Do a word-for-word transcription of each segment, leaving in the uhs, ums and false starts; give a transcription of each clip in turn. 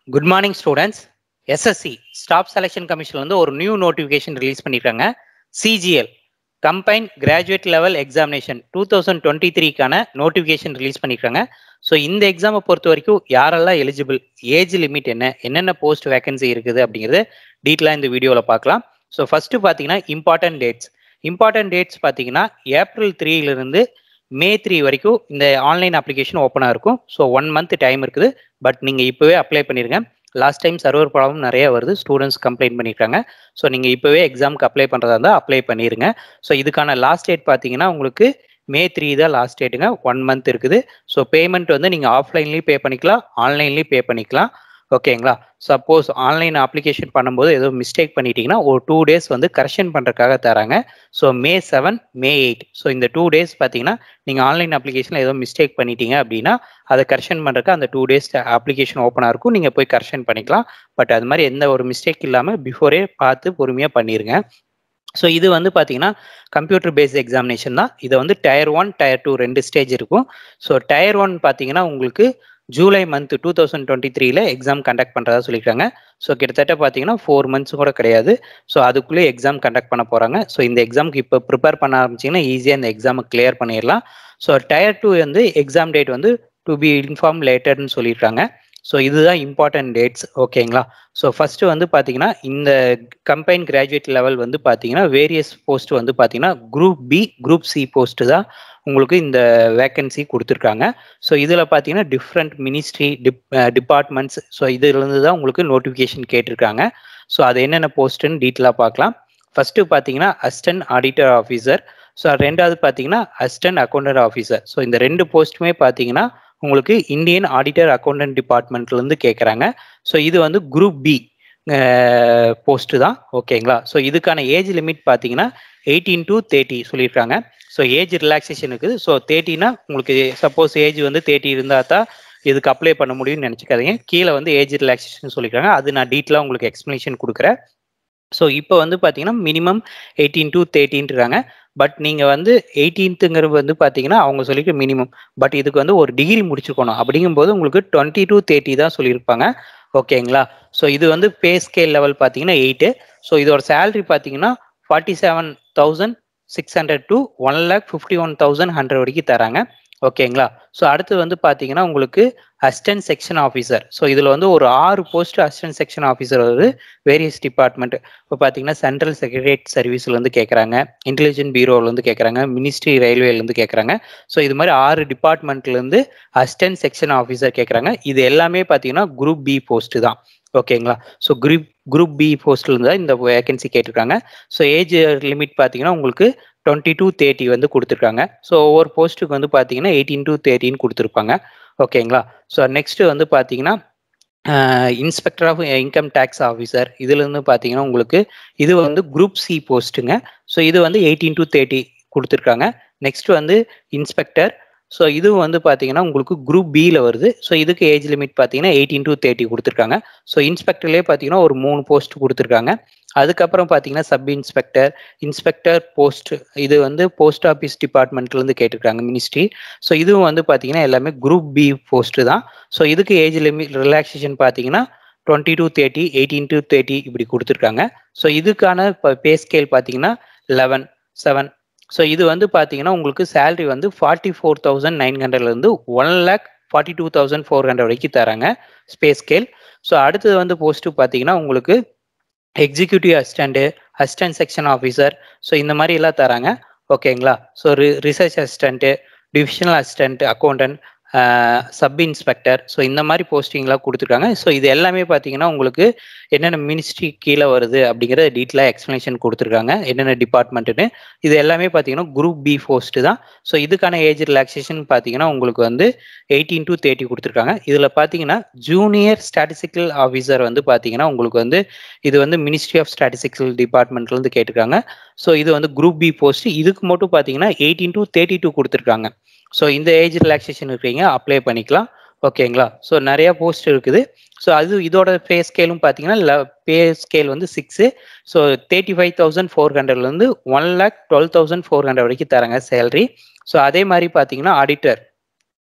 Good morning students. S S C Staff Selection Commission வந்து ஒரு new notification release பண்ணிருக்காங்க. C G L Combined Graduate Level Examination twenty twenty-three கான notification release பண்ணிருக்காங்க. So இந்த எக்ஸாமை பொறுத்த வரைக்கும் யாரெல்லாம் எலிஜிபிள், ஏஜ் லிமிட் என்ன, என்னென்ன போஸ்ட் வேகன்சி இருக்குது அப்படிங்கிறது டீட்டெயிலாக இந்த வீடியோவில் பார்க்கலாம். ஸோ ஃபர்ஸ்ட் பார்த்தீங்கன்னா இம்பார்ட்டன்ட் டேட்ஸ் இம்பார்ட்டன்ட் டேட்ஸ் பார்த்தீங்கன்னா ஏப்ரல் த்ரீலேருந்து மே த்ரீ வரைக்கும் இந்த ஆன்லைன் அப்ளிகேஷன் ஓப்பனாக இருக்கும். ஸோ ஒன் மந்த் டைம் இருக்குது. பட் நீங்கள் இப்போவே அப்ளை பண்ணிருங்க. லாஸ்ட் டைம் சர்வர் ப்ராப்ளம் நிறைய வருது, ஸ்டூடெண்ட்ஸ் கம்ப்ளைண்ட் பண்ணியிருக்காங்க. ஸோ நீங்கள் இப்போவே எக்ஸாமுக்கு அப்ளை பண்ணுறதா இருந்தால் அப்ளை பண்ணிடுங்க. ஸோ இதுக்கான லாஸ்ட் டேட் பார்த்தீங்கன்னா உங்களுக்கு மே த்ரீ தான் லாஸ்ட் டேட்டுங்க. ஒன் மந்த் இருக்குது. ஸோ பேமெண்ட் வந்து நீங்கள் ஆஃப்லைன்லேயும் பே பண்ணிக்கலாம், ஆன்லைன்லேயும் பே பண்ணிக்கலாம். ஓகேங்களா? சப்போஸ் ஆன்லைன் அப்ளிகேஷன் பண்ணும்போது ஏதோ மிஸ்டேக் பண்ணிட்டீங்கன்னா ஒரு டூ டேஸ் வந்து கரெக்ஷன் பண்ணுறதுக்காக தராங்க. So May seven May eight so இந்த டூ டேஸ் பார்த்தீங்கன்னா நீங்கள் ஆன்லைன் அப்ளிகேஷனில் ஏதோ மிஸ்டேக் பண்ணிட்டீங்க அப்படின்னா அதை கரெக்ஷன் பண்ணுறதுக்கு அந்த டூ டேஸ் அப்ளிகேஷன் ஓப்பனாக இருக்கும். நீங்கள் போய் கரெக்ஷன் பண்ணிக்கலாம். பட் அது மாதிரி எந்த ஒரு மிஸ்டேக் இல்லாமல் பிஃபோரே பார்த்து பொறுமையாக பண்ணிடுங்க. ஸோ இது வந்து பார்த்தீங்கன்னா கம்ப்யூட்டர் பேஸ்ட் எக்ஸாமினேஷன் தான். இதை வந்து டயர் ஒன் டயர் டூ ரெண்டு ஸ்டேஜ் இருக்கும். ஸோ டயர் ஒன் பார்த்தீங்கன்னா உங்களுக்கு July month two thousand twenty த்ரீல எக்ஸாம் கண்டக்ட் பண்ணுறதா சொல்லியிருக்காங்க. ஸோ கிட்டத்தட்ட பார்த்தீங்கன்னா ஃபோர் மந்த்ஸ் கூட கிடையாது. ஸோ அதுக்குள்ளே எக்ஸாம் கண்டக்ட் பண்ண போகிறாங்க. ஸோ இந்த எக்ஸாமுக்கு இப்போ ப்ரிப்பேர் பண்ண ஆரம்பிச்சிங்கன்னா ஈஸியாக இந்த எக்ஸாமை கிளியர் பண்ணிடலாம். ஸோ டயர் டூ வந்து எக்ஸாம் டேட் வந்து டு பி இன்ஃபார்ம் லேட்டர்னு சொல்லியிருக்காங்க. ஸோ இதுதான் இம்பார்ட்டன்ட் டேட்ஸ். ஓகேங்களா? ஸோ ஃபஸ்ட்டு வந்து பார்த்தீங்கன்னா இந்த கம்பைன் கிராஜுவேட் லெவல் வந்து பார்த்தீங்கன்னா வேரியஸ் போஸ்ட் வந்து பார்த்தீங்கன்னா group B group C post தான் உங்களுக்கு இந்த வேக்கன்சி கொடுத்துருக்காங்க. ஸோ இதில் பார்த்தீங்கன்னா டிஃப்ரெண்ட் மினிஸ்ட்ரி டிப் டிபார்ட்மெண்ட்ஸ் ஸோ இதுலேருந்து தான் உங்களுக்கு நோட்டிஃபிகேஷன் கேட்டிருக்காங்க. ஸோ அது என்னென்ன போஸ்ட்டுன்னு டீட்டெயிலாக பார்க்கலாம். ஃபஸ்ட்டு பார்த்தீங்கன்னா அசிஸ்டன்ட் ஆடிட்டர் ஆஃபீஸர். ஸோ ரெண்டாவது பார்த்தீங்கன்னா அசிஸ்டன்ட் அக்கௌண்டன்ட் ஆஃபீஸர். ஸோ இந்த ரெண்டு போஸ்ட்டுமே பார்த்தீங்கன்னா உங்களுக்கு இந்தியன் ஆடிட்டர் அக்கௌண்டன்ட் டிபார்ட்மெண்ட்லேருந்து கேட்குறாங்க. ஸோ இது வந்து குரூப் பி போஸ்ட்டு தான். ஓகேங்களா? ஸோ இதுக்கான ஏஜ் லிமிட் பார்த்தீங்கன்னா எயிட்டீன் டு தேர்ட்டி சொல்லியிருக்காங்க. ஸோ ஏஜ் ரிலாக்ஸேஷன் இருக்குது. ஸோ தேர்ட்டினா உங்களுக்கு சப்போஸ் ஏஜ் வந்து தேர்ட்டி இருந்தால் தான் இதுக்கு அப்ளை பண்ண முடியும்னு நினச்சிக்காதீங்க. கீழே வந்து ஏஜ் ரிலாக்ஸேஷன் சொல்லியிருக்காங்க. அது நான் டீட்டெயிலாக உங்களுக்கு எக்ஸ்ப்ளனேஷன் கொடுக்குறேன். ஸோ இப்போ வந்து பார்த்தீங்கன்னா மினிமம் எயிட்டீன் டு தேர்ட்டின்றாங்க. பட் நீங்கள் வந்து எயிட்டீன்த்துங்கிறது வந்து பார்த்தீங்கன்னா அவங்க சொல்லிட்டு மினிமம். பட் இதுக்கு வந்து ஒரு டிகிரி முடிச்சுக்கணும். அப்படிங்கும்போது உங்களுக்கு டுவெண்ட்டி டு தேர்ட்டி தான் சொல்லியிருப்பாங்க. ஓகேங்களா? ஸோ இது வந்து பே ஸ்கேல் லெவல் பார்த்தீங்கன்னா எயிட்டு. ஸோ இதோட சேலரி பார்த்தீங்கன்னா forty seven thousand six hundred to one lakh fifty one thousand hundred வரைக்கும் தராங்க. ஓகேங்களா? ஸோ அடுத்து வந்து பார்த்தீங்கன்னா உங்களுக்கு அசிஸ்டன்ட் செக்ஷன் ஆஃபீஸர். ஸோ இதில் வந்து ஒரு ஆறு போஸ்ட் அசிஸ்டன்ட் செக்ஷன் ஆஃபீஸர் வருது வேரியஸ் டிபார்ட்மெண்ட். இப்போ பார்த்தீங்கன்னா சென்ட்ரல் செக்ரட்டரியேட் சர்வீஸ்லேருந்து கேட்குறாங்க, இன்டெலிஜென்ட் பியூரோலேருந்து கேட்குறாங்க, மினிஸ்ட்ரி ரயில்வேலேருந்து கேட்குறாங்க. ஸோ இது மாதிரி ஆறு டிபார்ட்மெண்ட்லேருந்து அசிஸ்டன்ட் செக்ஷன் ஆஃபீஸர் கேட்குறாங்க. இது எல்லாமே பார்த்தீங்கன்னா குரூப் பி போஸ்ட்டு தான். ஓகேங்களா? ஸோ குரூப் குரூப் பி போஸ்ட்லேருந்து தான் இந்த வேகன்சி கேட்டிருக்காங்க. ஸோ ஏஜ் லிமிட் பார்த்தீங்கன்னா உங்களுக்கு டுவெண்ட்டி டு தேர்ட்டி வந்து கொடுத்துருக்காங்க. ஸோ ஒவ்வொரு போஸ்ட்டுக்கு வந்து பார்த்தீங்கன்னா எயிட்டீன் டு தேர்ட்டின்னு கொடுத்துருப்பாங்க. ஓகேங்களா? ஸோ நெக்ஸ்ட்டு வந்து பார்த்தீங்கன்னா inspector of income tax officer. இதுலேருந்து பார்த்தீங்கன்னா உங்களுக்கு இது வந்து குரூப் சி போஸ்ட்டுங்க. ஸோ இது வந்து எயிட்டீன் டு தேர்ட்டி கொடுத்துருக்காங்க. நெக்ஸ்ட் வந்து இன்ஸ்பெக்டர். ஸோ இதுவும் வந்து பார்த்தீங்கன்னா உங்களுக்கு குரூப் பியில் வருது. ஸோ இதுக்கு ஏஜ் லிமிட் பார்த்தீங்கன்னா எயிட்டீன் டு தேர்ட்டி கொடுத்துருக்காங்க. ஸோ இன்ஸ்பெக்டர்லேயே பார்த்தீங்கன்னா ஒரு மூணு போஸ்ட் கொடுத்துருக்காங்க. அதுக்கப்புறம் பார்த்தீங்கன்னா சப் இன்ஸ்பெக்டர், இன்ஸ்பெக்டர் போஸ்ட், இது வந்து போஸ்ட் ஆஃபீஸ் டிபார்ட்மெண்ட்லேருந்து கேட்டிருக்காங்க மினிஸ்ட்ரி. ஸோ இதுவும் வந்து பார்த்தீங்கன்னா எல்லாமே குரூப் பி போஸ்ட்டு தான். ஸோ இதுக்கு ஏஜ் லிமிட் ரிலாக்ஸேஷன் பார்த்தீங்கன்னா twenty to thirty eighteen to thirty இப்படி கொடுத்துருக்காங்க. ஸோ இதுக்கான இப்போ பே ஸ்கேல் பார்த்தீங்கன்னா லெவன் செவன். ஸோ இது வந்து பார்த்தீங்கன்னா உங்களுக்கு சேலரி வந்து ஃபார்ட்டி ஃபோர் தௌசண்ட் நைன் ஹண்ட்ரட்லேருந்து one lakh forty two thousand four hundred வரைக்கும் தராங்க பே ஸ்கேல். ஸோ அடுத்தது வந்து போஸ்ட்டு பார்த்தீங்கன்னா உங்களுக்கு executive assistant, assistant section officer. So இந்த மாதிரி எல்லாம் தராங்க. ஓகேங்களா? ஸோ ரி research assistant, divisional assistant accountant, sub inspector. So இந்த மாதிரி போஸ்டிங்லாம் கொடுத்துருக்காங்க. ஸோ இது எல்லாமே பார்த்தீங்கன்னா உங்களுக்கு என்னென்ன மினிஸ்ட்ரி கீழே வருது அப்படிங்கிறத டீட்டெயிலாக எக்ஸ்ப்ளனேஷன் கொடுத்துருக்காங்க, என்னென்ன டிபார்ட்மெண்ட்டுன்னு. இது எல்லாமே பார்த்தீங்கன்னா குரூப் பி போஸ்ட்டு தான். ஸோ இதுக்கான ஏஜ் ரிலாக்ஸேஷன் பார்த்தீங்கன்னா உங்களுக்கு வந்து எயிட்டீன் டு தேர்ட்டி கொடுத்துருக்காங்க. இதில் பார்த்தீங்கன்னா ஜூனியர் ஸ்டாட்டிஸ்டிக்கல் ஆஃபீஸர் வந்து பார்த்தீங்கன்னா உங்களுக்கு வந்து இது வந்து மினிஸ்ட்ரி ஆஃப் ஸ்டாட்டிஸ்டிக்கல் டிபார்ட்மெண்ட்லேருந்து கேட்டிருக்காங்க. ஸோ இது வந்து குரூப் பி போஸ்ட். இதுக்கு மட்டும் பார்த்தீங்கன்னா எயிட்டீன் டு தேர்ட்டி டூ கொடுத்துருக்காங்க. ஸோ இந்த ஏஜ் ரிலாக்ஸேஷன் இருக்கிறீங்க அப்ளை பண்ணிக்கலாம். ஓகேங்களா? ஸோ நிறையா போஸ்ட் இருக்குது. ஸோ அது இதோட பே ஸ்கேலும் பார்த்தீங்கன்னா பே ஸ்கேல் வந்து six. So thirty five thousand four ஹண்ட்ரட்லேருந்து one lakh twelve thousand four hundred வரைக்கும் தராங்க சேலரி. ஸோ அதே மாதிரி பார்த்தீங்கன்னா ஆடிட்டர்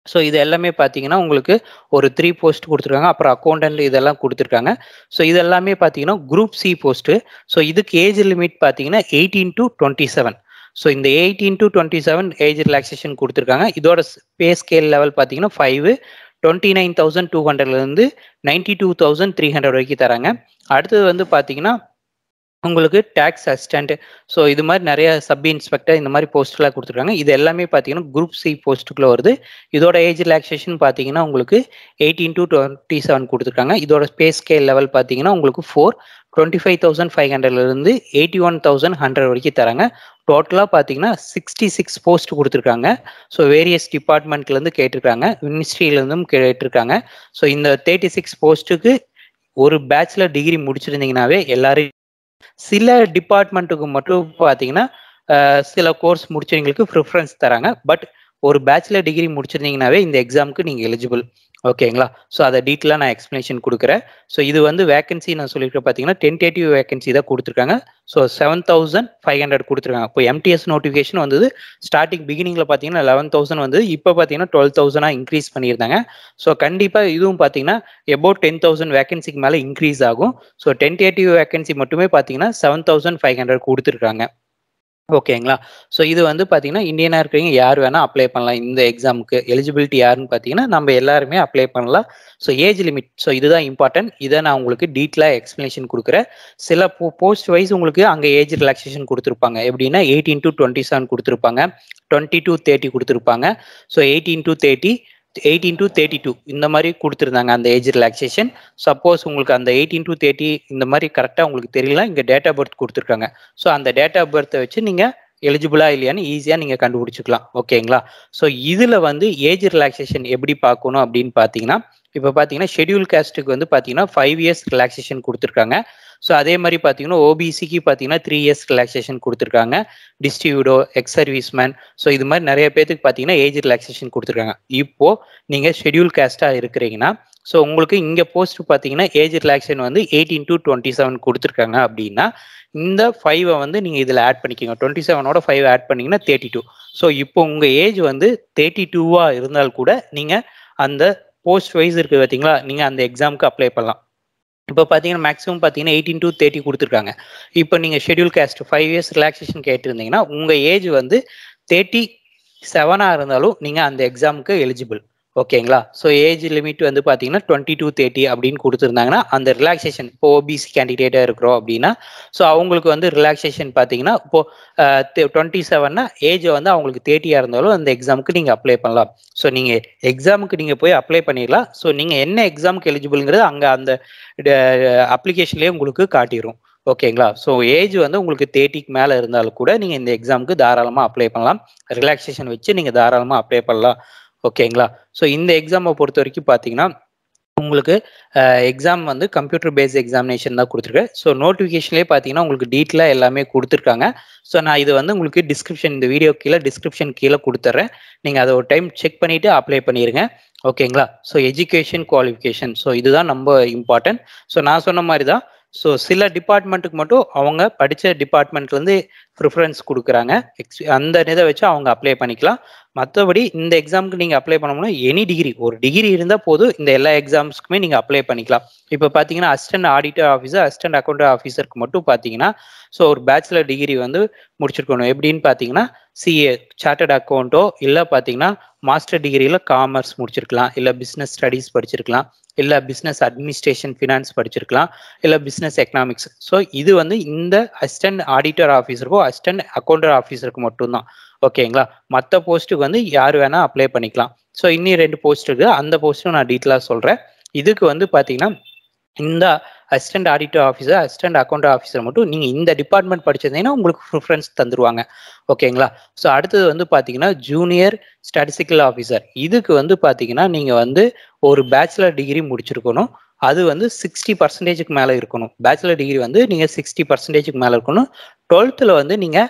ஸோ இது எல்லாமே பார்த்தீங்கன்னா உங்களுக்கு ஒரு த்ரீ போஸ்ட் கொடுத்துருக்காங்க. அப்புறம் அக்கௌண்டன்ட் இதெல்லாம் கொடுத்துருக்காங்க. ஸோ இது எல்லாமே பார்த்தீங்கன்னா குரூப் சி போஸ்ட்டு. ஸோ இதுக்கு ஏஜ் லிமிட் பார்த்தீங்கன்னா eighteen to twenty seven. So இந்த eighteen to twenty seven age relaxation கொடுத்துருக்காங்க. இதோட பே ஸ்கேல் லெவல் பார்த்தீங்கன்னா five twenty nine thousand two ஹண்ட்ரட்லேருந்து ninety two thousand three hundred வரைக்கும் தராங்க. அடுத்தது வந்து பார்த்தீங்கன்னா உங்களுக்கு டேக்ஸ் அசிஸ்டன்ட், ஸோ இது மாதிரி நிறைய சப் இன்ஸ்பெக்டர் இந்த மாதிரி போஸ்ட்லாம் கொடுத்துருக்காங்க. இது எல்லாமே பார்த்தீங்கன்னா குரூப் சி போஸ்ட்டுக்குள்ளே வருது. இதோட ஏஜ் ரிலாக்ஸேஷன் பார்த்தீங்கன்னா உங்களுக்கு எயிட்டீன் டு டுவெண்ட்டி செவன் கொடுத்துருக்காங்க. இதோட பே ஸ்கேல் லெவல் பார்த்தீங்கன்னா உங்களுக்கு four twenty five thousand five ஹண்ட்ரட்லேருந்து எயிட்டி ஒன் தௌசண்ட் ஹண்ட்ரட் வரைக்கும் தராங்க. டோட்டலாக பார்த்தீங்கன்னா சிக்ஸ்டி சிக்ஸ் போஸ்ட் கொடுத்துருக்காங்க. ஸோ வேரியஸ் டிபார்ட்மெண்ட்லேருந்து கேட்டிருக்காங்க, மினிஸ்ட்ரியிலேருந்தும் கேட்டிருக்காங்க. ஸோ இந்த தேர்ட்டி சிக்ஸ் போஸ்ட்டுக்கு ஒரு பேச்சுலர் டிகிரி முடிச்சிருந்தீங்கன்னாவே எல்லாரும், சில டிபார்ட்மெண்ட்டுக்கு மட்டும் பார்த்தீங்கன்னா சில கோர்ஸ் முடிச்சவங்களுக்கு ப்ரிஃபரன்ஸ் தராங்க. பட் ஒரு பேச்சுலர் டிகிரி முடிச்சிருந்தீங்கன்னாவே இந்த எக்ஸாமுக்கு நீங்கள் எலிஜிபிள். ஓகேங்களா? ஸோ அதை டீட்டெயிலாக நான் எக்ஸ்பிளேஷன் கொடுக்குறேன். ஸோ இது வந்து வேகன்சி நான் சொல்லியிருக்கேன் பார்த்தீங்கன்னா டென்டேட்டிவ் வேகன்சி தான் கொடுத்துருக்காங்க. So seven thousand five hundred கொடுத்துருக்காங்க. இப்போ எம்டிஎஸ் நோட்டிஃபிகேஷன் வந்தது ஸ்டார்டிங் பிகினிங்கில் பார்த்தீங்கன்னா லெவன் தௌசண்ட் வந்து இப்போ பார்த்தீங்கன்னா டுவெல் தௌசண்டாக இன்க்ரீஸ் பண்ணியிருந்தாங்க. ஸோ கண்டிப்பாக இதுவும் பார்த்தீங்கன்னா எபோட் டென் தௌசண்ட் வேகன்சிக்கு மேலே இன்க்ரீஸ் ஆகும். ஸோ டென்டேட்டிவ் வேகன்சி மட்டுமே பார்த்தீங்கன்னா செவன் தௌசண்ட் ஃபைவ் ஹண்ட்ரட் கொடுத்துருக்காங்க. ஓகேங்களா? ஸோ இது வந்து பார்த்தீங்கன்னா இந்தியனாக இருக்கிறவங்க யார் வேணால் அப்ளை பண்ணலாம். இந்த எக்ஸாமுக்கு எலிஜிபிலிட்டி யாருன்னு பார்த்தீங்கன்னா நம்ம எல்லாருமே அப்ளை பண்ணலாம். ஸோ ஏஜ் லிமிட், ஸோ இதுதான் இம்பார்ட்டன்ட். இதை நான் உங்களுக்கு டீட்டெயிலாக எக்ஸ்பிளேஷன் கொடுக்குறேன். சில போ போஸ்ட் வைஸ் உங்களுக்கு அங்கே ஏஜ் ரிலாக்ஸேஷன் கொடுத்துருப்பாங்க. எப்படின்னா எயிட்டீன் டு டுவெண்ட்டி செவன் கொடுத்துருப்பாங்க, டுவெண்ட்டி டு தேர்ட்டி கொடுத்துருப்பாங்க. So eighteen to thirty eighteen to thirty two இந்த மாதிரி கொடுத்துருந்தாங்க அந்த ஏஜ் ரிலாக்ஸேஷன். சப்போஸ் உங்களுக்கு அந்த எயிட்டீன் டு தேர்ட்டி இந்த மாதிரி கரெக்டாக உங்களுக்கு தெரியல, இங்கே டேட் ஆஃப் பர்த் கொடுத்துருக்காங்க. ஸோ அந்த டேட் ஆஃப் பர்த்தை வச்சு நீங்கள் எலிஜிபிளா இல்லையான்னு ஈஸியாக நீங்கள் கண்டுபிடிச்சிக்கலாம். ஓகேங்களா? ஸோ இதில் வந்து ஏஜ் ரிலாக்ஸேஷன் எப்படி பார்க்கணும் அப்படின்னு பார்த்தீங்கன்னா, இப்போ பார்த்தீங்கன்னா ஷெட்யூல் காஸ்ட்டுக்கு வந்து பார்த்தீங்கன்னா ஃபைவ் இயர்ஸ் ரிலாக்ஸேஷன் கொடுத்துருக்காங்க. ஸோ அதே மாதிரி பார்த்தீங்கன்னா ஓபிசிக்கு பார்த்தீங்கன்னா த்ரீ இயர்ஸ் ரிலாக்ஸேஷன் கொடுத்துருக்காங்க. டிஸ்ட்ரிபியூடோ, எக்ஸ் சர்வீஸ்மேன், ஸோ இது மாதிரி நிறைய பேருக்கு பார்த்தீங்கன்னா ஏஜ் ரிலாக்ஸேஷன் கொடுத்துருக்காங்க. இப்போ நீங்கள் ஷெட்யூல் காஸ்ட்டாக இருக்கிறீங்கன்னா ஸோ உங்களுக்கு இங்கே போஸ்ட் பார்த்தீங்கன்னா ஏஜ் ரிலாக்ஸேஷன் வந்து எயிட்டீன் டு டுவெண்ட்டி செவன் கொடுத்துருக்காங்க. அப்படின்னா இந்த ஃபைவை வந்து நீங்கள் இதில் ஆட் பண்ணிக்கோங்க. டுவெண்ட்டி செவனோட ஃபைவ் ஆட் பண்ணிங்கன்னா தேர்ட்டி டூ. ஸோ இப்போ உங்கள் ஏஜ் வந்து தேர்ட்டி டூவாக இருந்தால் கூட நீங்கள் அந்த போஸ்ட் வைஸ் இருக்குது பார்த்தீங்களா, நீங்கள் அந்த எக்ஸாமுக்கு அப்ளை பண்ணலாம். இப்போ பார்த்தீங்கன்னா மேக்ஸிமம் பார்த்தீங்கன்னா எயிட்டீன் டு தேர்ட்டி கொடுத்துருக்காங்க. இப்போ நீங்கள் schedule caste five years relaxation கேட்டிருந்தீங்கன்னா உங்கள் ஏஜ் வந்து தேர்ட்டி செவனாக இருந்தாலும் நீங்கள் அந்த எக்ஸாமுக்கு எலிஜிபிள். ஓகேங்களா? ஸோ ஏஜ் லிமிட் வந்து பார்த்தீங்கன்னா டுவெண்ட்டி டூ தேர்ட்டி அப்படின்னு கொடுத்துருந்தாங்கன்னா அந்த ரிலாக்ஸேஷன், இப்போ ஓபிசி கேண்டிடேட்டாக இருக்கிறோம் அப்படின்னா ஸோ அவங்களுக்கு வந்து ரிலாக்ஸேஷன் பார்த்தீங்கன்னா இப்போது டுவெண்ட்டி செவன்னா ஏஜ் வந்து அவங்களுக்கு தேர்ட்டியாக இருந்தாலும் அந்த எக்ஸாமுக்கு நீங்கள் அப்ளை பண்ணலாம். ஸோ நீங்கள் எக்ஸாமுக்கு நீங்கள் போய் அப்ளை பண்ணிடலாம். ஸோ நீங்கள் என்ன எக்ஸாமுக்கு எலிஜிபிள்ங்கிறது அங்கே அந்த அப்ளிகேஷன்லேயே உங்களுக்கு காட்டிடும். ஓகேங்களா? ஸோ ஏஜ் வந்து உங்களுக்கு தேர்ட்டிக்கு மேலே இருந்தாலும் கூட நீங்கள் இந்த எக்ஸாமுக்கு தாராளமாக அப்ளை பண்ணலாம். ரிலாக்ஸேஷன் வச்சு நீங்கள் தாராளமாக அப்ளை பண்ணலாம். ஓகேங்களா? ஸோ இந்த எக்ஸாமை பொறுத்த வரைக்கும் பார்த்தீங்கன்னா உங்களுக்கு எக்ஸாம் வந்து கம்ப்யூட்டர் பேஸ்ட் எக்ஸாமினேஷன் தான் கொடுத்துருக்கேன். ஸோ நோட்டிஃபிகேஷன்லேயே பார்த்தீங்கன்னா உங்களுக்கு டீட்டெயிலாக எல்லாமே கொடுத்துருக்காங்க. ஸோ நான் இது வந்து உங்களுக்கு டிஸ்கிரிப்ஷன், இந்த வீடியோ கீழே டிஸ்கிரிப்ஷன் கீழே கொடுத்துட்றேன். நீங்கள் அதை ஒரு டைம் செக் பண்ணிவிட்டு அப்ளை பண்ணிடுங்க. ஓகேங்களா? ஸோ எஜுகேஷன் குவாலிஃபிகேஷன், ஸோ இதுதான் ரொம்ப இம்பார்ட்டன்ட். ஸோ நான் சொன்ன மாதிரி தான். ஸோ சில டிபார்ட்மெண்ட்டுக்கு மட்டும் அவங்க படித்த டிபார்ட்மெண்ட்லேருந்து ப்ரிஃபரன்ஸ் கொடுக்குறாங்க. எக்ஸ் அந்த இதை வச்சு அவங்க அப்ளை பண்ணிக்கலாம். மற்றபடி இந்த எக்ஸாமுக்கு நீங்கள் அப்ளை பண்ணணும்னா எனி டிகிரி, ஒரு டிகிரி இருந்தால் போதும் இந்த எல்லா எக்ஸாம்ஸ்க்குமே நீங்கள் அப்ளை பண்ணிக்கலாம். இப்போ பார்த்தீங்கன்னா assistant auditor officer, assistant account ஆஃபீஸருக்கு மட்டும் பார்த்தீங்கன்னா ஸோ ஒரு பேச்சுலர் டிகிரி வந்து முடிச்சிருக்கணும். எப்படின்னு பார்த்தீங்கன்னா சிஏ, சார்ட்டர்ட் அக்கௌண்ட்டோ, இல்லை பார்த்தீங்கன்னா மாஸ்டர் டிகிரியில் காமர்ஸ் முடிச்சிருக்கலாம், இல்லை பிஸ்னஸ் ஸ்டடீஸ் படிச்சிருக்கலாம், இல்லை பிஸ்னஸ் அட்மினிஸ்ட்ரேஷன் ஃபினான்ஸ் படிச்சிருக்கலாம், இல்லை பிஸ்னஸ் எக்கனாமிக்ஸ். ஸோ இது வந்து இந்த அசிஸ்டன்ட் ஆடிட்டர் ஆஃபீஸருக்கோ அசிஸ்டன்ட் அக்கௌண்டர் ஆஃபீஸருக்கு மட்டும்தான். ஓகேங்களா? மற்ற போஸ்ட்டுக்கு வந்து யார் வேணால் அப்ளை பண்ணிக்கலாம். ஸோ இன்னும் ரெண்டு போஸ்ட் இருக்குது, அந்த போஸ்ட்டும் நான் டீட்டெயிலாக சொல்கிறேன். இதுக்கு வந்து பார்த்தீங்கன்னா இந்த assistant auditor officer, assistant account officer மட்டும் நீங்கள் இந்த டிபார்ட்மெண்ட் படிச்சிருந்தீங்கன்னா உங்களுக்கு ப்ரிஃபரன்ஸ் தந்துருவாங்க. ஓகேங்களா? ஸோ அடுத்தது வந்து பார்த்தீங்கன்னா ஜூனியர் ஸ்டாட்டிஸ்டிக்கல் ஆஃபீஸர். இதுக்கு வந்து பார்த்தீங்கன்னா நீங்கள் வந்து ஒரு பேச்சுலர் டிகிரி முடிச்சிருக்கணும். அது வந்து சிக்ஸ்டி பர்சன்டேஜுக்கு மேலே இருக்கணும். பேச்சுலர் டிகிரி வந்து நீங்கள் சிக்ஸ்டி பர்சன்டேஜுக்கு மேலே இருக்கணும். டுவெல்த்தில் வந்து நீங்கள்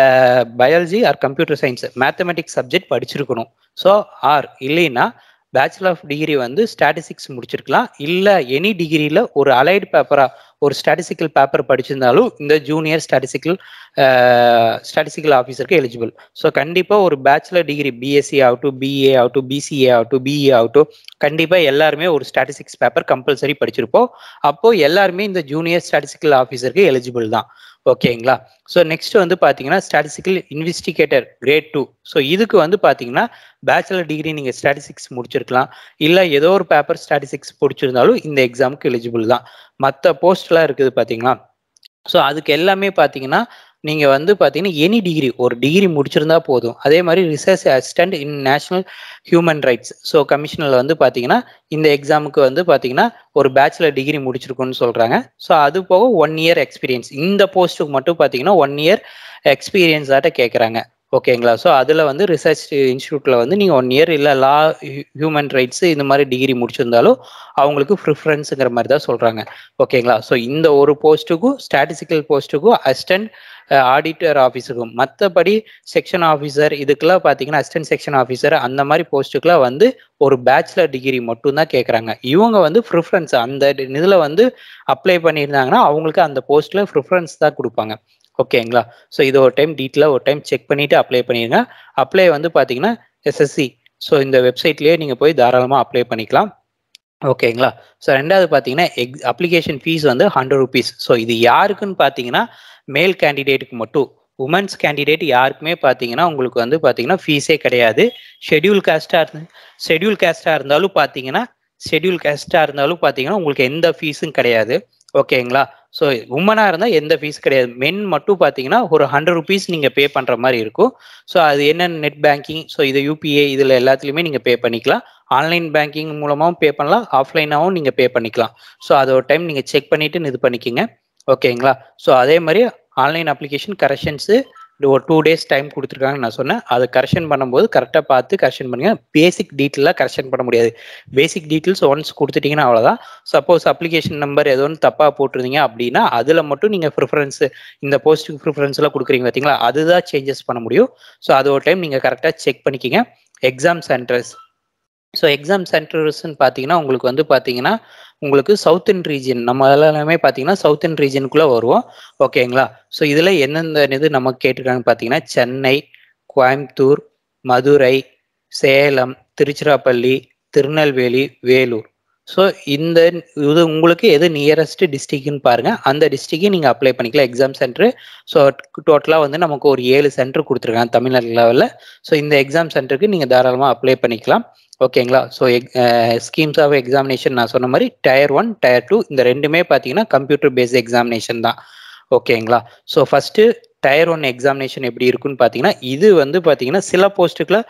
biology or computer science, mathematics subject படிச்சிருக்கணும். ஸோ ஆர் இல்லைன்னா பேச்சுலர் ஆஃப் டிகிரி வந்து ஸ்டாட்டிஸ்டிக்ஸ் முடிச்சிருக்கலாம், இல்லை எனி டிகிரியில் ஒரு அலைடு பேப்பராக ஒரு ஸ்டாட்டிஸ்டிக்கல் பேப்பர் படிச்சிருந்தாலும் இந்த ஜூனியர் ஸ்டாட்டிஸ்டிக்கல் ஸ்டாட்டிஸ்டிக்கல் ஆஃபீஸருக்கு எலிஜிபிள். ஸோ கண்டிப்பாக ஒரு பேச்சுலர் டிகிரி பிஎஸ்சி ஆகட்டும், பிஏ ஆகட்டும், பிசிஏ ஆகட்டும், பிஇ ஆகட்டும், கண்டிப்பாக எல்லாருமே ஒரு ஸ்டாட்டிஸ்டிக்ஸ் பேப்பர் கம்பல்சரி படிச்சிருப்போம். அப்போ எல்லாருமே இந்த ஜூனியர் ஸ்டாட்டிஸ்டிக்கல் ஆஃபீஸருக்கு எலிஜிபிள் தான். ஓகேங்களா? ஸோ நெக்ஸ்ட் வந்து பார்த்தீங்கன்னா statistical investigator grade two. So இதுக்கு வந்து பார்த்தீங்கன்னா பேச்சுலர் டிகிரி நீங்கள் ஸ்டாட்டிஸ்டிக்ஸ் முடிச்சிருக்கலாம், இல்லை ஏதோ ஒரு பேப்பர் ஸ்டாட்டிஸ்டிக்ஸ் பிடிச்சிருந்தாலும் இந்த எக்ஸாமுக்கு எலிஜிபிள் தான். மற்ற போஸ்ட்லாம் இருக்குது பார்த்தீங்களா? ஸோ அதுக்கு எல்லாமே பார்த்தீங்கன்னா நீங்கள் வந்து பார்த்தீங்கன்னா எனி டிகிரி ஒரு டிகிரி முடிச்சிருந்தா போதும். அதே மாதிரி research assistant in national human rights so கமிஷனில் வந்து பார்த்தீங்கன்னா இந்த எக்ஸாமுக்கு வந்து பார்த்தீங்கன்னா ஒரு பேச்சுலர் டிகிரி முடிச்சிருக்குன்னு சொல்கிறாங்க. ஸோ அது போக ஒன் இயர் எக்ஸ்பீரியன்ஸ் இந்த போஸ்ட்டுக்கு மட்டும் பார்த்தீங்கன்னா ஒன் இயர் எக்ஸ்பீரியன்ஸ் ஆட்ட கேட்குறாங்க. ஓகேங்களா? ஸோ அதில் வந்து ரிசர்ச் இன்ஸ்டியூட்டில் வந்து நீங்கள் ஒன் இயர் இல்லை லா ஹியூமன் ரைட்ஸு இந்த மாதிரி டிகிரி முடிச்சிருந்தாலும் அவங்களுக்கு ப்ரிஃபரன்ஸுங்கிற மாதிரி தான் சொல்கிறாங்க. ஓகேங்களா? ஸோ இந்த ஒரு போஸ்ட்டுக்கும் ஸ்டாட்டிஸ்டிக்கல் போஸ்ட்டுக்கும் அசிஸ்டன்ட் ஆடிட்டர் ஆஃபீஸருக்கும், மற்றபடி செக்ஷன் ஆஃபீஸர் இதுக்கெல்லாம் பார்த்தீங்கன்னா அசிஸ்டன்ட் செக்ஷன் ஆஃபீஸர் அந்த மாதிரி போஸ்ட்டுக்கெல்லாம் வந்து ஒரு பேச்சுலர் டிகிரி மட்டும்தான் கேட்குறாங்க. இவங்க வந்து ப்ரிஃபரன்ஸ் அந்த இதில் வந்து அப்ளை பண்ணியிருந்தாங்கன்னா அவங்களுக்கு அந்த போஸ்ட்டில் ப்ரிஃபரன்ஸ் தான் கொடுப்பாங்க. ஓகேங்களா? ஸோ இது ஒரு டைம் டீட்டெயிலாக ஒரு டைம் செக் பண்ணிவிட்டு அப்ளை பண்ணிடுங்க. அப்ளை வந்து பார்த்தீங்கன்னா எஸ்எஸ்சி ஸோ இந்த வெப்சைட்லேயே நீங்கள் போய் தாராளமாக அப்ளை பண்ணிக்கலாம். ஓகேங்களா? ஸோ ரெண்டாவது பார்த்தீங்கன்னா எக் அப்ளிகேஷன் ஃபீஸ் வந்து ஹண்ட்ரட் ருபீஸ். ஸோ இது யாருக்குன்னு பார்த்தீங்கன்னா மேல் கேண்டிடேட்டுக்கு மட்டும். உமன்ஸ் கேண்டிடேட் யாருக்குமே பார்த்தீங்கன்னா உங்களுக்கு வந்து பார்த்தீங்கன்னா ஃபீஸே கிடையாது. ஷெட்யூல் காஸ்ட்டாக இருந்து ஷெட்யூல் காஸ்ட்டாக இருந்தாலும் பார்த்தீங்கன்னா ஷெட்யூல் காஸ்ட்டாக இருந்தாலும் பார்த்தீங்கன்னா உங்களுக்கு எந்த ஃபீஸும் கிடையாது. ஓகேங்களா? ஸோ உமனாக இருந்தால் எந்த ஃபீஸ் கிடையாது. மென் மட்டும் பார்த்தீங்கன்னா ஒரு ஹண்ட்ரட் ருபீஸ் நீங்கள் பே பண்ணுற மாதிரி இருக்கும். ஸோ அது என்னென்ன நெட் பேங்கிங் ஸோ இது யூபிஐ இதில் எல்லாத்துலேயுமே நீங்கள் பே பண்ணிக்கலாம். ஆன்லைன் பேங்கிங் மூலமாகவும் பே பண்ணலாம், ஆஃப்லைனாகவும் நீங்கள் பே பண்ணிக்கலாம். ஸோ அதை ஒரு டைம் நீங்கள் செக் பண்ணிவிட்டு இது பண்ணிக்கோங்க. ஓகேங்களா? ஸோ அதே மாதிரி ஆன்லைன் அப்ளிகேஷன் கரெக்ஷன்ஸு ஒரு டூ டேஸ் டைம் கொடுத்துருக்காங்கன்னு நான் சொன்னேன். அதை கரெக்ஷன் பண்ணும்போது கரெக்டாக பார்த்து கரெக்ஷன் பண்ணுங்க. பேசிக் டீட்டெயிலாக கரெக்ஷன் பண்ண முடியாது. பேசிக் டீட்டெயில்ஸ் ஒன்ஸ் கொடுத்துட்டிங்கன்னா அவ்வளோதான். சப்போஸ் அப்ளிகேஷன் நம்பர் ஏதோ ஒன்று தப்பாக போட்டிருந்தீங்க அப்படின்னா அதில் மட்டும் நீங்கள் ப்ரிஃபரன்ஸு இந்த போஸ்ட்டுக்கு ப்ரிஃபரன்ஸ்லாம் கொடுக்குறீங்க பார்த்தீங்களா, அதுதான் சேஞ்சஸ் பண்ண முடியும். ஸோ அது ஒரு டைம் நீங்கள் கரெக்டாக செக் பண்ணிக்கிங்க. எக்ஸாம் சென்டர்ஸ் ஸோ எக்ஸாம் சென்டர்ஸ்ன்னு பார்த்தீங்கன்னா உங்களுக்கு வந்து பார்த்தீங்கன்னா உங்களுக்கு சவுத்தன் ரீஜன் நம்ம எல்லாமே பார்த்தீங்கன்னா சவுத்தன் ரீஜனுக்குள்ளே வருவோம். ஓகேங்களா? ஸோ இதில் எந்தெந்த இது நமக்கு கேட்டிருக்காங்கன்னு பார்த்தீங்கன்னா சென்னை, கோயம்புத்தூர், மதுரை, சேலம், திருச்சிராப்பள்ளி, திருநெல்வேலி, வேலூர். ஸோ இந்த இது உங்களுக்கு எது நியரஸ்ட் டிஸ்ட்ரிக்ட்னு பாருங்கள், அந்த டிஸ்ட்ரிக்டை நீங்கள் அப்ளை பண்ணிக்கலாம் எக்ஸாம் சென்டரு. ஸோ டோட்டலாக வந்து நமக்கு ஒரு ஏழு சென்டர் கொடுத்துருக்காங்க தமிழ்நாடு லெவலில். ஸோ இந்த எக்ஸாம் சென்டருக்கு நீங்கள் தாராளமாக அப்ளை பண்ணிக்கலாம். ஓகேங்களா? ஸோ எக் ஸ்கீம்ஸ் ஆஃப் எக்ஸாமினேஷன் நான் சொன்ன மாதிரி டயர் ஒன் டயர் டூ இந்த ரெண்டுமே பார்த்தீங்கன்னா கம்ப்யூட்டர் பேஸ்ட் எக்ஸாமினேஷன் தான். ஓகேங்களா? So first tier one examination எப்படி இருக்குன்னு பார்த்தீங்கன்னா இது வந்து பார்த்தீங்கன்னா சில போஸ்ட்டுக்குள்ள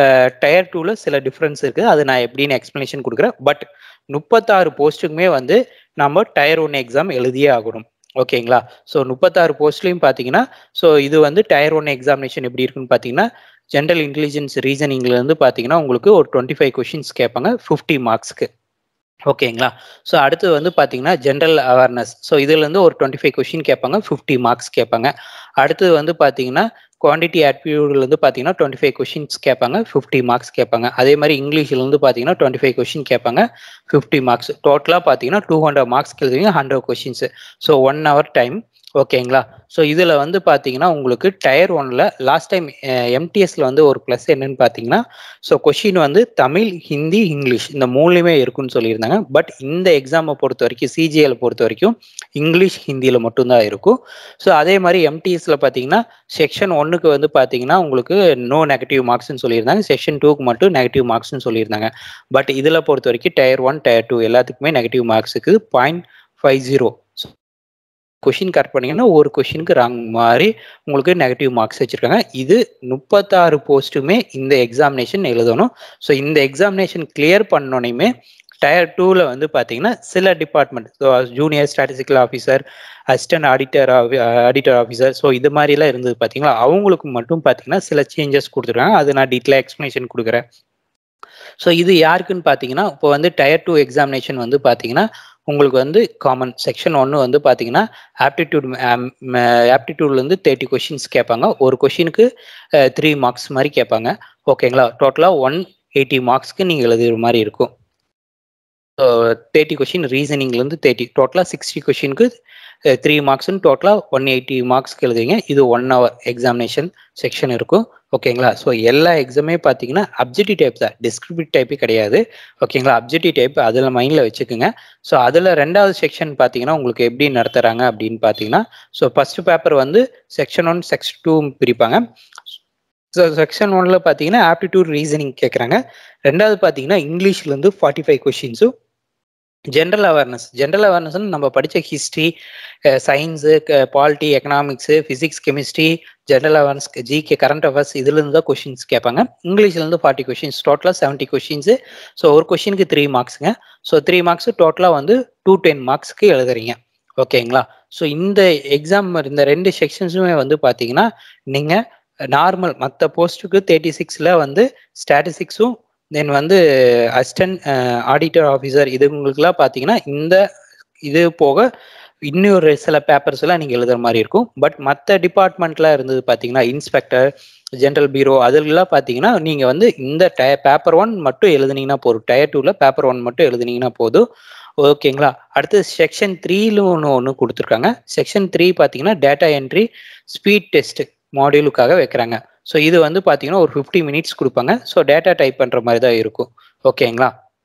டயர் டூவில் சில டிஃப்ரென்ஸ் இருக்குது. அது நான் எப்படின்னு எக்ஸ்ப்ளனேஷன் கொடுக்குறேன். பட் முப்பத்தாறு போஸ்ட்டுக்குமே வந்து நம்ம டயர் ஒன் எக்ஸாம் எழுதியே ஆகணும். ஓகேங்களா? ஸோ முப்பத்தாறு போஸ்ட்லையும் பார்த்தீங்கன்னா ஸோ இது வந்து டயர் ஒன் எக்ஸாமினேஷன் எப்படி இருக்குன்னு பார்த்தீங்கன்னா ஜென்ரல் இன்டெலிஜென்ஸ் ரீசனிங்லேருந்து பார்த்தீங்கன்னா உங்களுக்கு ஒரு டுவெண்ட்டி ஃபைவ் கொஷின்ஸ் கேட்பாங்க ஃபிஃப்டி மார்க்ஸ்க்கு. ஓகேங்களா? ஸோ அடுத்து வந்து பார்த்தீங்கன்னா ஜென்ரல் அவேர்னஸ் ஸோ இதுலேருந்து ஒரு டுவெண்ட்டி ஃபைவ் கொஷின் கேட்பாங்க, ஃபிஃப்டி மார்க்ஸ் கேட்பாங்க. அடுத்தது வந்து பார்த்தீங்கன்னா குவான்டிட்டி ஆப்டிடியூட்லேருந்து பார்த்தீங்கன்னா டுவெண்ட்டி ஃபைவ் கொஷின்ஸ் கேட்பாங்க, ஃபிஃப்டி மார்க்ஸ் கேட்பாங்க. அதே மாதிரி இங்கிலீஷ்லேருந்து பார்த்தீங்கன்னா டுவெண்ட்டி ஃபைவ் கொஷின் கேட்பாங்க, ஃபிஃப்டி மார்க்ஸ். டோட்டலாக பார்த்தீங்கன்னா டூ ஹண்ட்ரட் மார்க்ஸ்க்கு எழுதுவீங்க, hundred questions. So one hour time. ஓகேங்களா? ஸோ இதில் வந்து பார்த்தீங்கன்னா உங்களுக்கு டயர் ஒன்ல லாஸ்ட் டைம் எம்டிஎஸ்ல வந்து ஒரு ப்ளஸ் என்னன்னு பார்த்தீங்கன்னா ஸோ கொஷின் வந்து தமிழ், ஹிந்தி, இங்கிலீஷ் இந்த மூணுலையுமே இருக்குன்னு சொல்லியிருந்தாங்க. பட் இந்த எக்ஸாமை பொறுத்த வரைக்கும் சிஜிஎல் பொறுத்த வரைக்கும் இங்கிலீஷ், ஹிந்தியில் மட்டும்தான் இருக்கும். ஸோ அதே மாதிரி எம்டிஎஸ்ல பார்த்தீங்கன்னா செக்ஷன் ஒன்னுக்கு வந்து பார்த்தீங்கன்னா உங்களுக்கு நோ நெகட்டிவ் மார்க்ஸ்ன்னு சொல்லியிருந்தாங்க, செக்ஷன் டூக்கு மட்டும் நெகட்டிவ் மார்க்ஸ்ன்னு சொல்லியிருந்தாங்க. பட் இதில் பொறுத்த வரைக்கும் டயர் ஒன் டயர் டூ எல்லாத்துக்குமே நெகட்டிவ் மார்க்ஸுக்கு point five zero question correct பண்ணீங்கன்னா ஒரு கொஷினுக்கு ராங் மாதிரி உங்களுக்கு நெகட்டிவ் மார்க்ஸ் வச்சுருக்காங்க. இது முப்பத்தாறு போஸ்ட்டுமே இந்த எக்ஸாமினேஷன் எழுதணும். ஸோ இந்த எக்ஸாமினேஷன் கிளியர் பண்ணோனையுமே டயர் டூவில் வந்து பார்த்தீங்கன்னா சில department so junior statistical officer, assistant auditor auditor officer so இது மாதிரிலாம் இருந்தது பார்த்தீங்களா, அவங்களுக்கு மட்டும் பார்த்தீங்கன்னா சில சேஞ்சஸ் கொடுத்துருக்காங்க. அது நான் டீட்டெயிலாக எக்ஸ்ப்ளனேஷன் கொடுக்குறேன். ஸோ இது யாருக்குன்னு பார்த்தீங்கன்னா இப்போ வந்து டயர் டூ எக்ஸாமினேஷன் வந்து பார்த்தீங்கன்னா உங்களுக்கு வந்து காமன் செக்ஷன் ஒன்று வந்து பார்த்தீங்கன்னா ஆப்டிடியூட் ஆப்டிடியூட்லேருந்து தேர்ட்டி கொஷின்ஸ் கேட்பாங்க, ஒரு கொஷினுக்கு த்ரீ மார்க்ஸ் மாதிரி கேட்பாங்க. ஓகேங்களா? டோட்டலாக ஒன் எயிட்டி மார்க்ஸ்க்கு நீங்கள் எழுதுகிற மாதிரி இருக்கும். தேர்ட்டி கொஷின் ரீசனிங்லேருந்து தேர்ட்டி டோட்டலாக சிக்ஸ்டி கொஷினுக்கு த்ரீ மார்க்ஸ்னு டோட்டலாக ஒன் எயிட்டி மார்க்ஸ்க்கு எழுதுவீங்க. இது ஒன் ஹவர் எக்ஸாமினேஷன் செக்ஷன் இருக்கும். ஓகேங்களா? ஸோ எல்லா எக்ஸாமே பார்த்தீங்கன்னா அப்ஜெக்டிவ் டைப் தான், டிஸ்கிரிப்டிவ் டைப்பே கிடையாது. ஓகேங்களா? அப்ஜெக்டிவ் டைப் அதில் மைண்டில் வச்சுக்கோங்க. ஸோ அதில் ரெண்டாவது செக்ஷன் பார்த்தீங்கன்னா உங்களுக்கு எப்படி நடத்துகிறாங்க அப்படின்னு பார்த்தீங்கன்னா, ஸோ ஃபர்ஸ்ட் பேப்பர் வந்து செக்ஷன் ஒன் செக்ஷன் டூ பிரிப்பாங்க. ஸோ செக்ஷன் ஒன்ல பார்த்தீங்கன்னா ஆப்டிடியூட் ரீசனிங் கேட்குறாங்க. ரெண்டாவது பார்த்தீங்கன்னா இங்கிலீஷ்லேருந்து ஃபார்ட்டி ஃபைவ் கொஷின்ஸும் ஜென்ரல் அவேர்னஸ். ஜென்ரல் அவேர்னஸ்ன்னு நம்ம படித்த history, science, polity, economics, physics, chemistry, general awareness, GK, current affairs இதுலேருந்து தான் கொஷின்ஸ் கேட்பாங்க. இங்கிலீஷ்லேருந்து ஃபார்ட்டி கொஷின்ஸ், டோட்டலாக செவன்ட்டி கொஷின்ஸு. ஸோ ஒரு கொஷினுக்கு த்ரீ மார்க்ஸுங்க. ஸோ த்ரீ மார்க்ஸ் டோட்டலாக வந்து டூ டென் மார்க்ஸ்க்கு எழுதுறீங்க. ஓகேங்களா? ஸோ இந்த எக்ஸாம் இந்த ரெண்டு செக்ஷன்ஸுமே வந்து பார்த்தீங்கன்னா நீங்கள் நார்மல் மற்ற போஸ்ட்டுக்கு தேர்ட்டி சிக்ஸில் வந்து ஸ்டாட்டிஸ்டிக்ஸும் தென் வந்து அசிஸ்டன்ட் ஆடிட்டர் ஆஃபீஸர் இதுங்களுக்குலாம் பார்த்தீங்கன்னா இந்த இது போக இன்னொரு சில பேப்பர்ஸ் எல்லாம் நீங்கள் எழுதுற மாதிரி இருக்கும். பட் மற்ற டிபார்ட்மெண்ட்லாம் இருந்தது பார்த்தீங்கன்னா இன்ஸ்பெக்டர், ஜென்ரல் பீரோ அதெல்லாம் பார்த்தீங்கன்னா நீங்கள் வந்து இந்த டய பேப்பர் ஒன் மட்டும் எழுதுனீங்கன்னா போதும். டயர் டூவில் பேப்பர் ஒன் மட்டும் எழுதுனீங்கன்னா போதும். ஓகேங்களா? அடுத்து செக்ஷன் த்ரீல ஒன்று ஒன்று கொடுத்துருக்காங்க. செக்ஷன் த்ரீ பார்த்தீங்கன்னா டேட்டா என்ட்ரி ஸ்பீட் டெஸ்ட் மாடியூலுக்காக வைக்கிறாங்க. ஸோ இது வந்து பார்த்தீங்கன்னா ஒரு ஃபிஃப்டி மினிட்ஸ் கொடுப்பாங்க. ஸோ டேட்டா டைப் பண்ணுற மாதிரி தான் இருக்கும். ஓகேங்களா?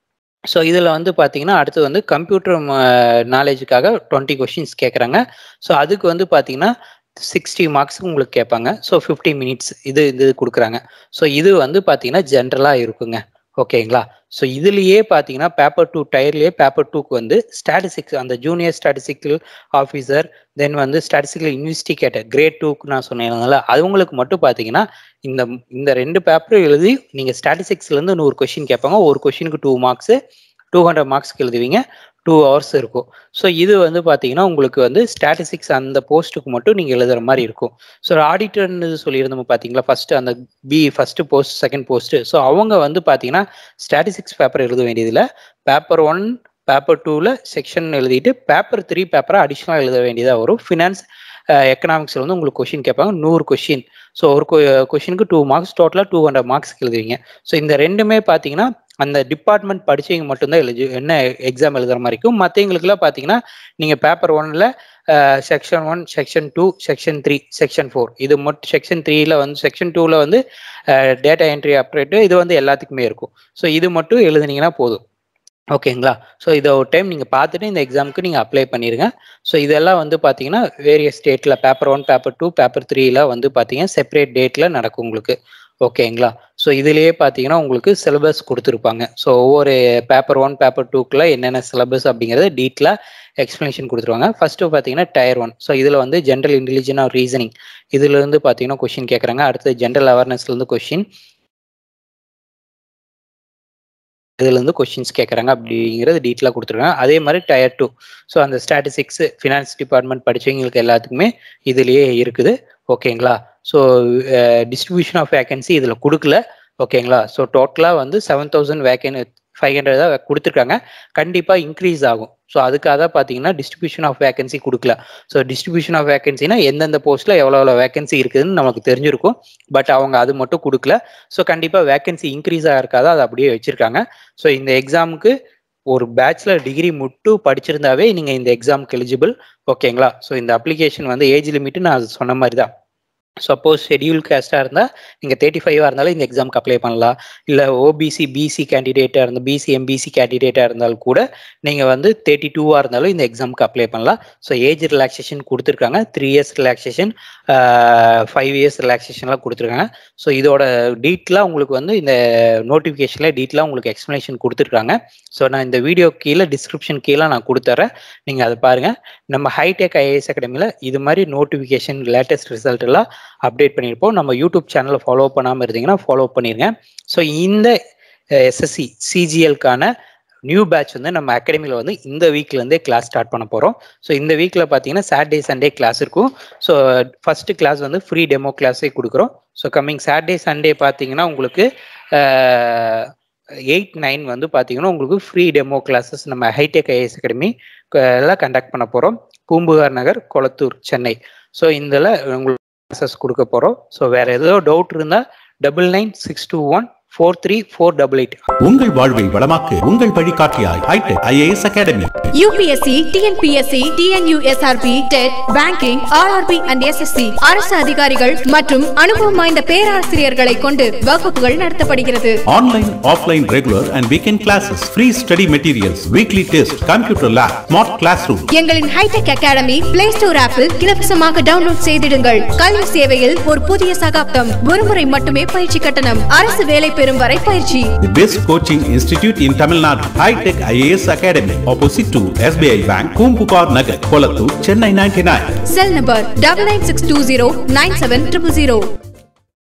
ஸோ இதில் வந்து பார்த்தீங்கன்னா அடுத்து வந்து கம்ப்யூட்டர் நாலேஜுக்காக டுவெண்ட்டி கொஷின்ஸ் கேட்குறாங்க. ஸோ அதுக்கு வந்து பார்த்தீங்கன்னா சிக்ஸ்டி மார்க்ஸுக்கு உங்களுக்கு கேட்பாங்க. ஸோ ஃபிஃப்டி மினிட்ஸ் இது இது கொடுக்குறாங்க. ஸோ இது வந்து பார்த்தீங்கன்னா ஜென்ரலாக இருக்குங்க. ஓகேங்களா? ஸோ இதுலேயே பார்த்தீங்கன்னா பேப்பர் டூ டயர்லேயே பேப்பர் டூக்கு வந்து ஸ்டாட்டிஸ்டிக்ஸ் அந்த ஜூனியர் ஸ்டாட்டிஸ்டிக்கல் ஆஃபீஸர் தென் வந்து ஸ்டாட்டிஸ்டிக்கல் இன்வெஸ்டிகேட்டர் கிரேட் டூக்கு நான் சொன்னேன்னால அவங்களுக்கு மட்டும் பார்த்தீங்கன்னா இந்த இந்த ரெண்டு பேப்பரும் எழுதி நீங்கள் ஸ்டாட்டிஸ்டிக்ஸ்லேருந்து நூறு கொஷின் கேட்பாங்க. ஒரு கொஷினுக்கு டூ மார்க்ஸு டூ ஹண்ட்ரட் மார்க்ஸ்க்கு எழுதுவீங்க. டூ ஹவர்ஸ் இருக்கும். ஸோ இது வந்து பார்த்தீங்கன்னா உங்களுக்கு வந்து ஸ்டாட்டிஸ்டிக்ஸ் அந்த போஸ்ட்டுக்கு மட்டும் நீங்கள் எழுதுற மாதிரி இருக்கும். ஸோ ஆடிட்டர்னு சொல்லியிருந்தோம் பார்த்தீங்களா ஃபர்ஸ்ட் அந்த B first post second post. So அவங்க வந்து பார்த்தீங்கன்னா ஸ்டாட்டிஸ்டிக்ஸ் பேப்பர் எழுத வேண்டியதில்லை. பேப்பர் ஒன் பேப்பர் டூவில் செக்ஷன் எழுதிட்டு பேப்பர் த்ரீ பேப்பரை அடிஷ்னலாக எழுத வேண்டியதாக வரும். ஃபினான்ஸ் எக்கனாமிக்ஸில் வந்து உங்களுக்கு கொஷின் கேட்பாங்க நூறு கொஷின். ஸோ ஒரு கொஷினுக்கு டூ மார்க்ஸ் டோட்டலாக டூ ஹண்ட்ரட் மார்க்ஸ்க்கு எழுதுவீங்க. ஸோ இந்த ரெண்டுமே பார்த்தீங்கன்னா அந்த டிபார்ட்மெண்ட் படிச்சவங்க மட்டும்தான் எழுதி என்ன எக்ஸாம் எழுதுற மாதிரி இருக்கும். மற்றவங்களுக்குலாம் பார்த்தீங்கன்னா நீங்கள் பேப்பர் ஒன்ல section one section two section three section four இது மட்டும் செக்ஷன் த்ரீல வந்து செக்ஷன் டூவில் வந்து டேட்டா என்ட்ரி ஆப்ரேட்டு இது வந்து எல்லாத்துக்குமே இருக்கும். ஸோ இது மட்டும் எழுதுனீங்கன்னா போதும். ஓகேங்களா? ஸோ இதை ஒரு டைம் நீங்கள் பார்த்துட்டு இந்த எக்ஸாமுக்கு நீங்கள் அப்ளை பண்ணிடுங்க. ஸோ இதெல்லாம் வந்து பார்த்தீங்கன்னா வேரியஸ் டேட்டில் paper one paper two paper த்ரீல வந்து பார்த்தீங்கன்னா செப்பரேட் டேட்டில் நடக்கும் உங்களுக்கு. ஓகேங்களா? ஸோ இதுலேயே பார்த்தீங்கன்னா உங்களுக்கு சிலபஸ் கொடுத்துருப்பாங்க. ஸோ ஒவ்வொரு பேப்பர் ஒன் பேப்பர் டூக்குள்ள என்னென்ன சிலபஸ் அப்படிங்கிறத டீட்டெயிலாக எக்ஸ்ப்ளனேஷன் கொடுத்துருவாங்க. ஃபர்ஸ்ட்டு பார்த்தீங்கன்னா டயர் ஒன். ஸோ இதில் வந்து ஜென்ரல் இன்டெலிஜென்ஸ் ஆர் ரீசனிங் இதுலேருந்து பார்த்தீங்கன்னா கொஷின் கேட்குறாங்க. அடுத்து ஜென்ரல் அவேர்னஸ்லேருந்து கொஷின் இதுலேருந்து கொஷின்ஸ் கேட்குறாங்க அப்படிங்கிறது டீட்டெயிலாக கொடுத்துருக்காங்க. அதே மாதிரி டயர் டூ. ஸோ அந்த ஸ்டாட்டிஸ்டிக்ஸ் ஃபினான்ஸ் டிபார்ட்மெண்ட் படித்தவங்களுக்கு எல்லாத்துக்குமே இதுலேயே இருக்குது. ஓகேங்களா? ஸோ டிஸ்ட்ரிபியூஷன் ஆஃப் வேகன்சி இதில் கொடுக்கல. ஓகேங்களா? ஸோ டோட்டலாக வந்து செவன் தௌசண்ட் வேகன் ஃபைவ் ஹண்ட்ரட் தான் கொடுத்துருக்காங்க. கண்டிப்பாக இன்க்ரீஸ் ஆகும். ஸோ அதுக்காக தான் பார்த்தீங்கன்னா டிஸ்ட்ரிபியூஷன் ஆஃப் வேகன்சி கொடுக்கல. ஸோ டிஸ்ட்ரிபியூஷன் ஆஃப் வேகன்சினா எந்தெந்த போஸ்ட்டில் எவ்வளோ எவ்வளோ வேகன்சி இருக்குதுன்னு நமக்கு தெரிஞ்சிருக்கும். பட் அவங்க அது மட்டும் கொடுக்கல. ஸோ கண்டிப்பாக வேகன்சி இன்க்ரீஸ் ஆகிருக்காது, அதை அப்படியே வச்சுருக்காங்க. ஸோ இந்த எக்ஸாமுக்கு ஒரு பேச்சுலர் டிகிரி மட்டும் படிச்சிருந்தாவே நீங்கள் இந்த எக்ஸாமுக்கு எலிஜிபிள். ஓகேங்களா? ஸோ இந்த அப்ளிகேஷன் வந்து ஏஜ் லிமிட்டு நான் சொன்ன மாதிரி தான். சப்போஸ் ஷெடியூல் கேஸ்டாக இருந்தால் நீங்கள் தேர்ட்டி ஃபைவாக இருந்தாலும் இந்த எக்ஸாமுக்கு அப்ளை பண்ணலாம். இல்லை ஓபிசி பிசி கேண்டிடேட்டாக இருந்தால் பிசி எம்பிசி கேண்டிடேட்டாக இருந்தாலும் கூட நீங்கள் வந்து தேர்ட்டி டூவாக இருந்தாலும் இந்த எக்ஸாமுக்கு அப்ளை பண்ணலாம். ஸோ ஏஜ் ரிலாக்ஸேஷன் கொடுத்துருக்காங்க. Three years relaxation five years ரிலாக்ஸேஷன்லாம் கொடுத்துருக்காங்க. ஸோ இதோட டீட்டெயிலாக உங்களுக்கு வந்து இந்த நோட்டிஃபிகேஷனில் டீட்டெயிலாக உங்களுக்கு எக்ஸ்ப்ளனேஷன் கொடுத்துருக்காங்க. ஸோ நான் இந்த வீடியோ கீழே டிஸ்கிரிப்ஷன் கீழே நான் கொடுத்துட்றேன். நீங்கள் அதை பாருங்கள். நம்ம ஹைடெக் ஐஏஎஸ் அகாடமியில் இது மாதிரி நோட்டிஃபிகேஷன் லேட்டஸ்ட் ரிசல்ட் எல்லாம் அப்டேட் பண்ணியிருப்போம். நம்ம யூடியூப் சேனலை ஃபாலோ பண்ணாமல் இருந்தீங்கன்னா ஃபாலோ பண்ணிருங்க. ஸோ இந்த எஸ்எஸ்சி சிஜிஎல்கான நியூ பேட்ச் வந்து நம்ம அகாடமியில் வந்து இந்த வீக்லேருந்தே கிளாஸ் ஸ்டார்ட் பண்ண போகிறோம். ஸோ இந்த வீக்கில் பார்த்தீங்கன்னா சாட்டர்டே சண்டே கிளாஸ் இருக்கும். ஸோ ஃபஸ்ட்டு கிளாஸ் வந்து ஃப்ரீ டெமோ கிளாஸே கொடுக்குறோம். ஸோ கம்மிங் சாட்டர்டே சண்டே பார்த்தீங்கன்னா உங்களுக்கு எயிட் நைன் வந்து பார்த்தீங்கன்னா உங்களுக்கு ஃப்ரீ டெமோ கிளாஸஸ் நம்ம ஹைடெக் ஐஏஎஸ் அகாடமி எல்லாம் கண்டக்ட் பண்ண போகிறோம். பூம்புகார் நகர், கொளத்தூர், சென்னை. ஸோ இதில் உங்களுக்கு கிளாஸஸ் கொடுக்க போகிறோம். ஸோ வேறு ஏதோ டவுட் இருந்தால் double nine six two one four three four eight eight. உங்கள் வாழ்வை வளமாக்க உங்கள் வழிகாட்டியாய் hi tech I A S academy. U P S C, T N P S C, T N U S R B, T E T, Banking, R R B and S S C அரசு அதிகாரிகள் மற்றும் அனுபவம் வாய்ந்த பேராசிரியர்களை கொண்டு வகுப்புகள் நடத்தப்படுகிறது. Online, offline, regular and weekend classes, free study materials, weekly test, computer lab, smart classroom. எங்களின் Hitech Academy Play Store ஆப்பில் இலவசமாக டவுன்லோட் செய்திடுங்கள். கல்வி சேவையில் ஒரு புதிய சகாப்தம். ஒருமுறை மட்டுமே பயிற்சி கட்டணம். அரசு வேலை பெறும் வரை பயிற்சி. The best coaching institute in Tamil Nadu, Hitech I A S Academy, opposite to S B I Bank, Poompukar, Nagar, Kolathur, Chennai ninety-nine. Cell number nine nine six two zero nine seven zero zero zero.